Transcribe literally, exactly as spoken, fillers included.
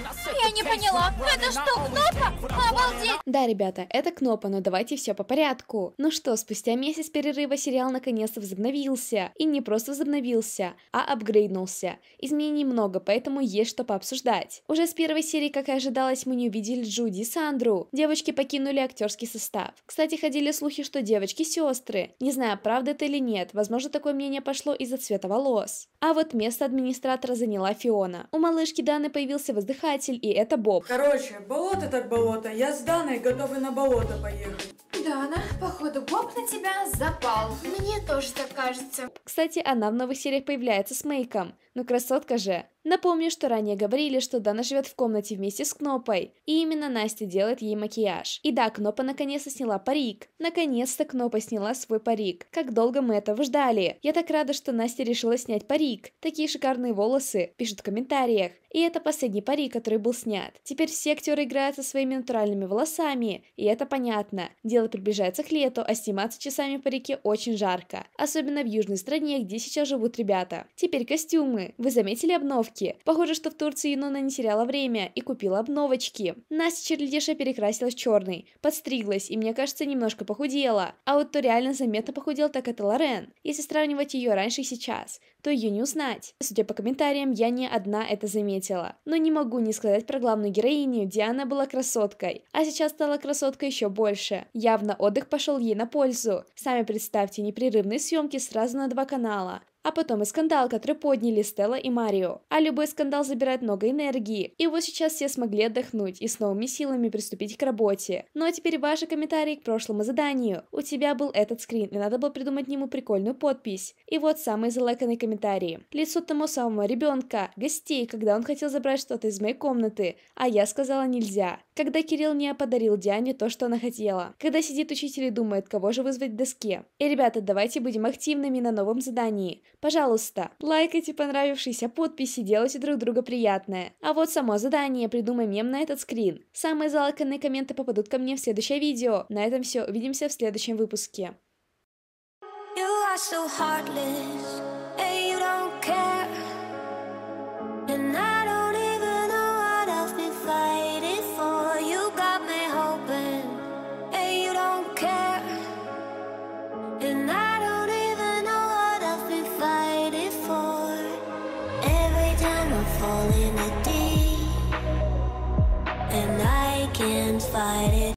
Я не поняла, это что, Кнопа? Обалдеть! Да, ребята, это Кнопа, но давайте все по порядку. Ну что, спустя месяц перерыва сериал наконец-то возобновился. И не просто возобновился, а апгрейднулся. Изменений много, поэтому есть что пообсуждать. Уже с первой серии, как и ожидалось, мы не увидели Джуди и Сандру. Девочки покинули актерский состав. Кстати, ходили слухи, что девочки сестры. Не знаю, правда это или нет, возможно, такое мнение пошло из-за цвета волос. А вот место администратора заняла Фиона. У малышки Даны появился воздыхатель, и это Боб. Короче, болото так болото, я с Даной готовы на болото поехать. Дана, походу, Боб на тебя запал. Мне тоже так кажется. Кстати, она в новых сериях появляется с мейком. Ну красотка же. Напомню, что ранее говорили, что Дана живет в комнате вместе с Кнопой, и именно Настя делает ей макияж. И да, Кнопа наконец-то сняла парик. Наконец-то Кнопа сняла свой парик. Как долго мы этого ждали. Я так рада, что Настя решила снять парик. Такие шикарные волосы, пишут в комментариях. И это последний парик, который был снят. Теперь все актеры играют со своими натуральными волосами, и это понятно. Дело приближается к лету, а сниматься часами в парике очень жарко. Особенно в южной стране, где сейчас живут ребята. Теперь костюмы. Вы заметили обновки? Похоже, что в Турции Юнона не теряла время и купила обновочки. Настя Черлидиша перекрасилась в черный, подстриглась и, мне кажется, немножко похудела. А вот кто реально заметно похудел, так это Лорен. Если сравнивать ее раньше и сейчас, то ее не узнать. Судя по комментариям, я не одна это заметила. Но не могу не сказать про главную героиню, Диана была красоткой, а сейчас стала красоткой еще больше. Явно отдых пошел ей на пользу. Сами представьте, непрерывные съемки сразу на два канала. А потом и скандал, который подняли Стелла и Марио. А любой скандал забирает много энергии. И вот сейчас все смогли отдохнуть и с новыми силами приступить к работе. Ну а теперь ваши комментарии к прошлому заданию. У тебя был этот скрин, и надо было придумать к нему прикольную подпись. И вот самые залайканные комментарии. Лицо тому самого ребенка, гостей, когда он хотел забрать что-то из моей комнаты, а я сказала нельзя. Когда Кирилл не подарил Диане то, что она хотела. Когда сидит учитель и думает, кого же вызвать в доске. И, ребята, давайте будем активными на новом задании. Пожалуйста, лайкайте понравившиеся подписи, делайте друг друга приятное. А вот само задание, придумай мем на этот скрин. Самые залайканные комменты попадут ко мне в следующее видео. На этом все, увидимся в следующем выпуске. You are so heartless, and you